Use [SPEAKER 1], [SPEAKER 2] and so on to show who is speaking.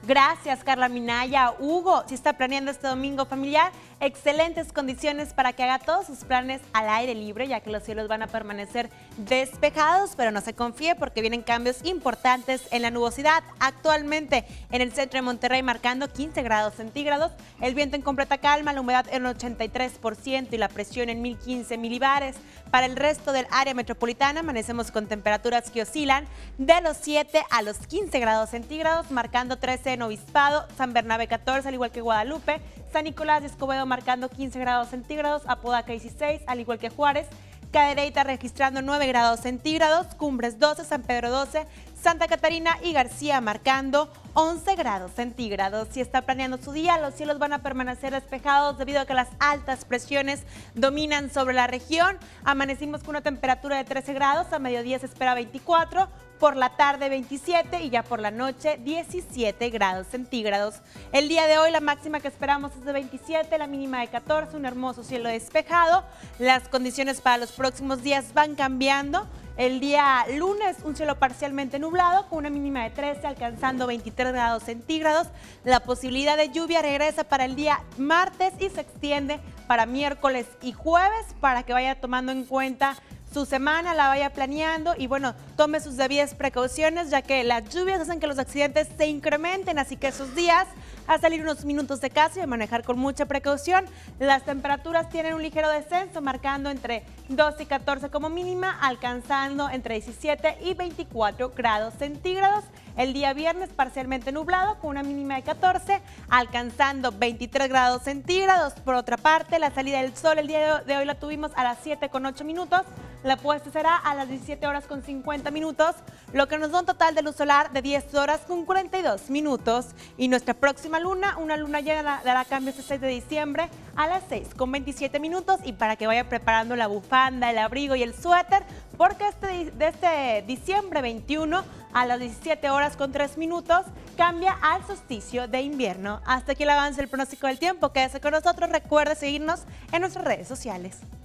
[SPEAKER 1] Gracias, Carla Minaya. Hugo, si está planeando este domingo familiar, excelentes condiciones para que haga todos sus planes al aire libre, ya que los cielos van a permanecer despejados, pero no se confíe porque vienen cambios importantes en la nubosidad. Actualmente en el centro de Monterrey marcando 15 grados centígrados, el viento en completa calma, la humedad en 83% y la presión en 1015 milibares. Para el resto del área metropolitana amanecemos con temperaturas que oscilan de los 7 a los 15 grados centígrados, marcando 13 en Obispado, San Bernabé 14, al igual que Guadalupe, San Nicolás de Escobedo marcando 15 grados centígrados, Apodaca 16, al igual que Juárez, Cadereyta registrando 9 grados centígrados, Cumbres 12, San Pedro 12, Santa Catarina y García marcando 11 grados centígrados. Si está planeando su día, los cielos van a permanecer despejados debido a que las altas presiones dominan sobre la región. Amanecimos con una temperatura de 13 grados, a mediodía se espera 24, por la tarde 27 y ya por la noche 17 grados centígrados. El día de hoy la máxima que esperamos es de 27, la mínima de 14, un hermoso cielo despejado. Las condiciones para los próximos días van cambiando. El día lunes un cielo parcialmente nublado con una mínima de 13 alcanzando 23 grados centígrados. La posibilidad de lluvia regresa para el día martes y se extiende para miércoles y jueves para que vaya tomando en cuenta su semana, la vaya planeando y bueno, tome sus debidas precauciones ya que las lluvias hacen que los accidentes se incrementen, así que esos días a salir unos minutos de casa y a manejar con mucha precaución. Las temperaturas tienen un ligero descenso, marcando entre 12 y 14 como mínima, alcanzando entre 17 y 24 grados centígrados. El día viernes parcialmente nublado con una mínima de 14, alcanzando 23 grados centígrados. Por otra parte, la salida del sol el día de hoy la tuvimos a las 7:08 minutos. La puesta será a las 17 horas con 50 minutos, lo que nos da un total de luz solar de 10 horas con 42 minutos. Y nuestra próxima luna, una luna llena, dará cambio este 6 de diciembre a las 6:27 minutos. Y para que vaya preparando la bufanda, el abrigo y el suéter, porque este diciembre 21 a las 17 horas con 3 minutos cambia al solsticio de invierno. Hasta aquí el avance del pronóstico del tiempo. Quédese con nosotros. Recuerde seguirnos en nuestras redes sociales.